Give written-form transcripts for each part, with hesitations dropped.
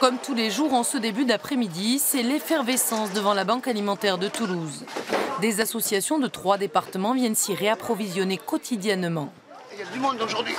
Comme tous les jours en ce début d'après-midi, c'est l'effervescence devant la Banque alimentaire de Toulouse. Des associations de 3 départements viennent s'y réapprovisionner quotidiennement. Il y a du monde aujourd'hui.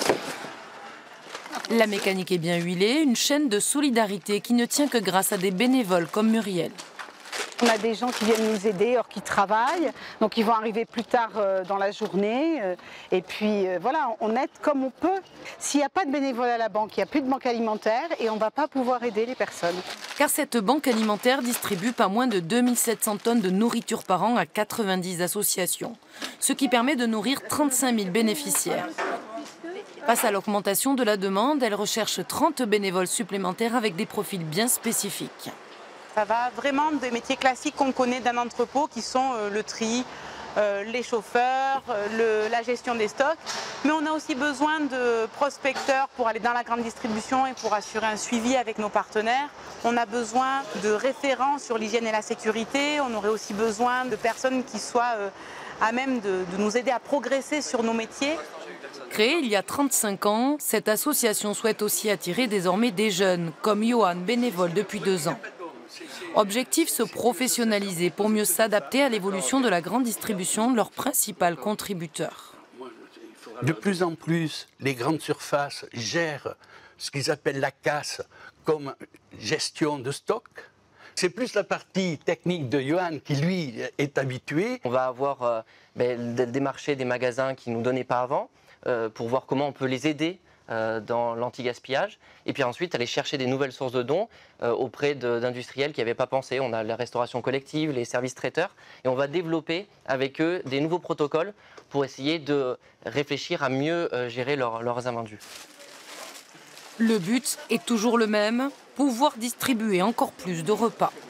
La mécanique est bien huilée, une chaîne de solidarité qui ne tient que grâce à des bénévoles comme Muriel. On a des gens qui viennent nous aider or qui travaillent, donc ils vont arriver plus tard dans la journée. Et puis voilà, on aide comme on peut. S'il n'y a pas de bénévoles à la banque, il n'y a plus de banque alimentaire et on ne va pas pouvoir aider les personnes. Car cette banque alimentaire distribue pas moins de 2700 tonnes de nourriture par an à 90 associations, ce qui permet de nourrir 35 000 bénéficiaires. Face à l'augmentation de la demande, elle recherche 30 bénévoles supplémentaires avec des profils bien spécifiques. Ça va vraiment des métiers classiques qu'on connaît d'un entrepôt qui sont le tri, les chauffeurs, la gestion des stocks. Mais on a aussi besoin de prospecteurs pour aller dans la grande distribution et pour assurer un suivi avec nos partenaires. On a besoin de référents sur l'hygiène et la sécurité. On aurait aussi besoin de personnes qui soient à même de nous aider à progresser sur nos métiers. Créée il y a 35 ans, cette association souhaite aussi attirer désormais des jeunes, comme Johan, bénévole depuis 2 ans. Objectif, se professionnaliser pour mieux s'adapter à l'évolution de la grande distribution, leur principal contributeur. De plus en plus, les grandes surfaces gèrent ce qu'ils appellent la casse comme gestion de stock. C'est plus la partie technique de Johan qui, lui, est habitué. On va avoir des marchés, des magasins qui ne nous donnaient pas avant pour voir comment on peut les aider dans l'anti-gaspillage, et puis ensuite aller chercher des nouvelles sources de dons auprès d'industriels qui n'avaient pas pensé. On a la restauration collective, les services traiteurs, et on va développer avec eux des nouveaux protocoles pour essayer de réfléchir à mieux gérer leurs invendus. Le but est toujours le même, pouvoir distribuer encore plus de repas.